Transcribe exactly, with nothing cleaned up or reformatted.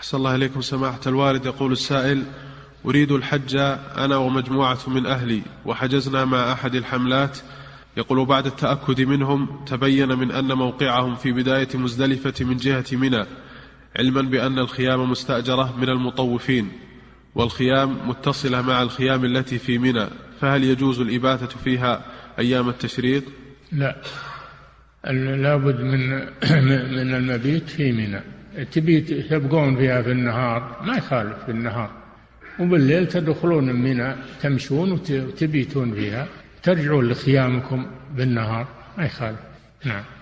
أحسن الله إليكم سماحة الوالد. يقول السائل: أريد الحج أنا ومجموعة من أهلي، وحجزنا مع أحد الحملات. يقول: بعد التأكد منهم تبين من أن موقعهم في بداية مزدلفة من جهة منى، علما بأن الخيام مستأجرة من المطوفين، والخيام متصلة مع الخيام التي في منى، فهل يجوز الإباتة فيها أيام التشريق؟ لا، لابد من من المبيت في منى. تبيت تبقون فيها في النهار ما يخالف في النهار، وبالليل تدخلون من منى تمشون وتبيتون فيها، ترجعون لخيامكم بالنهار ما يخالف. نعم.